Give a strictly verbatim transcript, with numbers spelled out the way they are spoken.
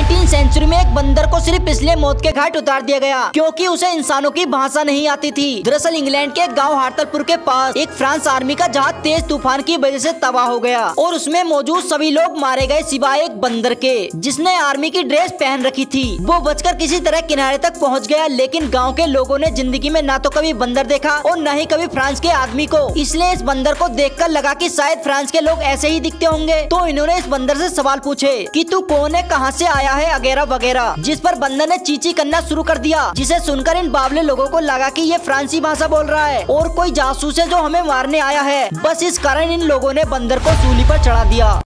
Eighteen century में एक बंदर को सिर्फ इसलिए मौत के घाट उतार दिया गया क्योंकि उसे इंसानों की भाषा नहीं आती थी। दरअसल इंग्लैंड के गांव हार्टलपुर के पास एक फ्रांस आर्मी का जहाज तेज तूफान की वजह से तबाह हो गया और उसमें मौजूद सभी लोग मारे गए सिवाय एक बंदर के, जिसने आर्मी की ड्रेस पहन रखी थी। वो बचकर किसी तरह किनारे तक पहुँच गया, लेकिन गाँव के लोगों ने जिंदगी में न तो कभी बंदर देखा और न ही कभी फ्रांस के आदमी को, इसलिए इस बंदर को देखकर लगा कि शायद फ्रांस के लोग ऐसे ही दिखते होंगे। तो इन्होंने इस बंदर से सवाल पूछे कि तू कौन है, कहाँ से आया है, वगैरह वगैरह, जिस पर बंदर ने चींची करना शुरू कर दिया, जिसे सुनकर इन बावले लोगों को लगा कि ये फ्रांसी भाषा बोल रहा है और कोई जासूस है जो हमें मारने आया है। बस इस कारण इन लोगों ने बंदर को सूली पर चढ़ा दिया।